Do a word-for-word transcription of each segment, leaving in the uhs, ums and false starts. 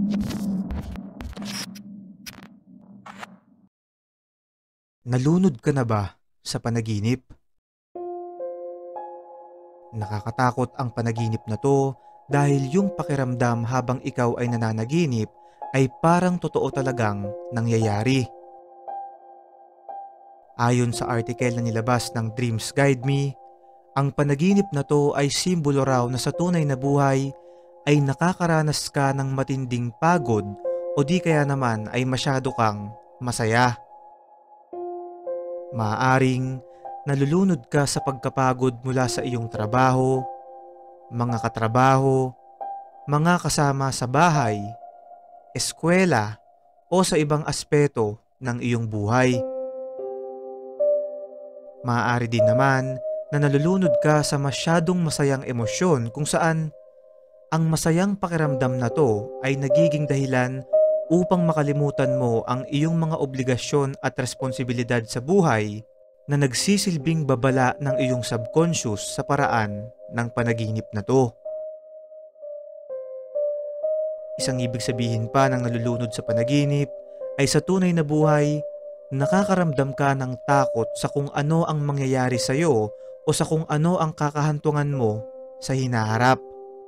Nalunod ka na ba sa panaginip? Nakakatakot ang panaginip na to dahil yung pakiramdam habang ikaw ay nananaginip ay parang totoo talagang nangyayari. Ayon sa article na nilabas ng Dreams Guide Me, ang panaginip na to ay simbolo raw na sa tunay na buhay ay nakakaranas ka ng matinding pagod o di kaya naman ay masyado kang masaya. Maaaring nalulunod ka sa pagkapagod mula sa iyong trabaho, mga katrabaho, mga kasama sa bahay, eskwela o sa ibang aspeto ng iyong buhay. Maaari din naman na nalulunod ka sa masyadong masayang emosyon kung saan ang masayang pakiramdam na to ay nagiging dahilan upang makalimutan mo ang iyong mga obligasyon at responsibilidad sa buhay na nagsisilbing babala ng iyong subconscious sa paraan ng panaginip na to. Isang ibig sabihin pa ng nalulunod sa panaginip ay sa tunay na buhay, nakakaramdam ka ng takot sa kung ano ang mangyayari sa iyo o sa kung ano ang kakahantungan mo sa hinaharap.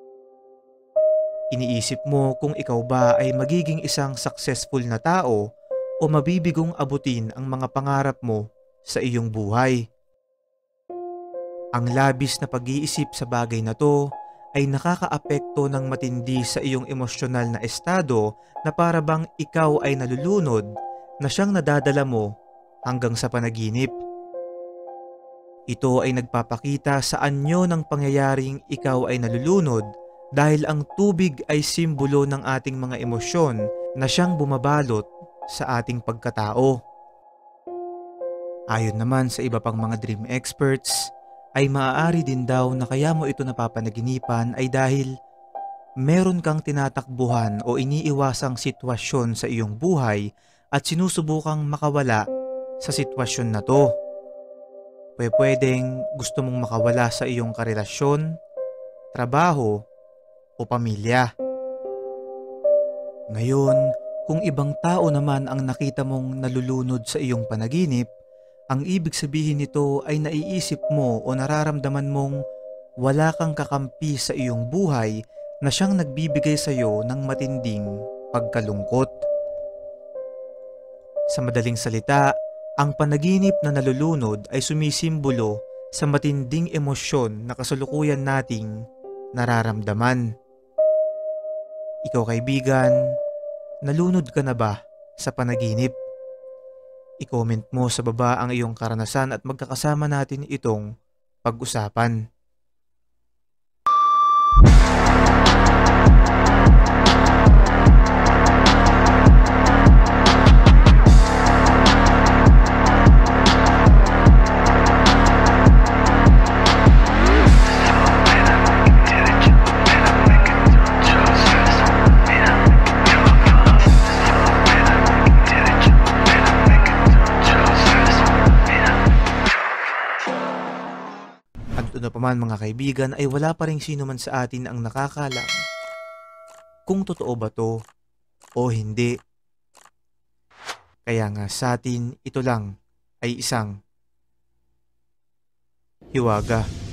Iniisip mo kung ikaw ba ay magiging isang successful na tao o mabibigong abutin ang mga pangarap mo sa iyong buhay. Ang labis na pag-iisip sa bagay na to ay nakakaapekto ng matindi sa iyong emosyonal na estado na para bang ikaw ay nalulunod na siyang nadadala mo hanggang sa panaginip. Ito ay nagpapakita sa anyo ng pangyayaring ikaw ay nalulunod dahil ang tubig ay simbolo ng ating mga emosyon na siyang bumabalot sa ating pagkatao. Ayon naman sa iba pang mga dream experts, ay maaari din daw na kaya mo ito napapanaginipan ay dahil meron kang tinatakbuhan o iniiwasang sitwasyon sa iyong buhay at sinusubukang makawala sa sitwasyon na to. Pwedeng gusto mong makawala sa iyong karelasyon, trabaho, o pamilya. Ngayon, kung ibang tao naman ang nakita mong nalulunod sa iyong panaginip, ang ibig sabihin nito ay naiisip mo o nararamdaman mong wala kang kakampi sa iyong buhay na siyang nagbibigay sa iyo ng matinding pagkalungkot. Sa madaling salita, ang panaginip na nalulunod ay sumisimbolo sa matinding emosyon na kasalukuyan nating nararamdaman. Ikaw kaibigan, nalunod ka na ba sa panaginip? I-comment mo sa baba ang iyong karanasan at magkakasama natin itong pag-usapan. Ano pa man mga kaibigan ay wala pa ring sino man sa atin ang nakakalam kung totoo ba to o hindi. Kaya nga sa atin ito lang ay isang hiwaga.